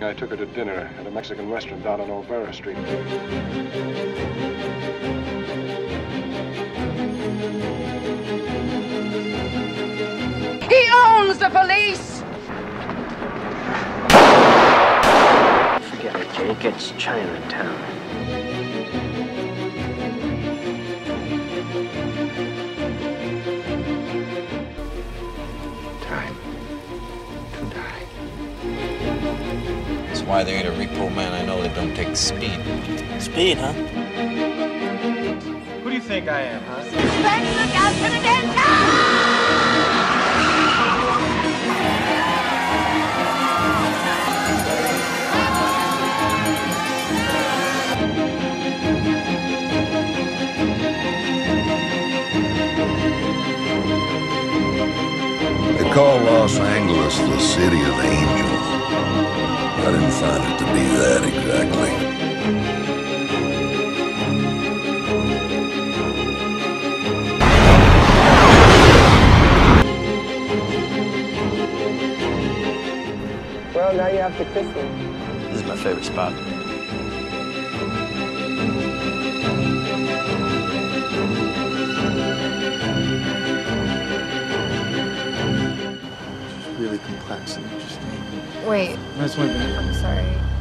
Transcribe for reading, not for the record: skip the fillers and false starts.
I took her to dinner at a Mexican restaurant down on Olvera Street. He owns the police! Forget it, Jake. It's Chinatown. Time to die. That's why they ain't a repo man. I know they don't take speed. Speed, huh? Who do you think I am, huh? Look out for the dance! They call Los Angeles the City of Angels. I didn't find it to be that exactly. Well, now you have to kiss me. This is my favorite spot. Really complex and interesting. Wait, That's one thing. I'm sorry.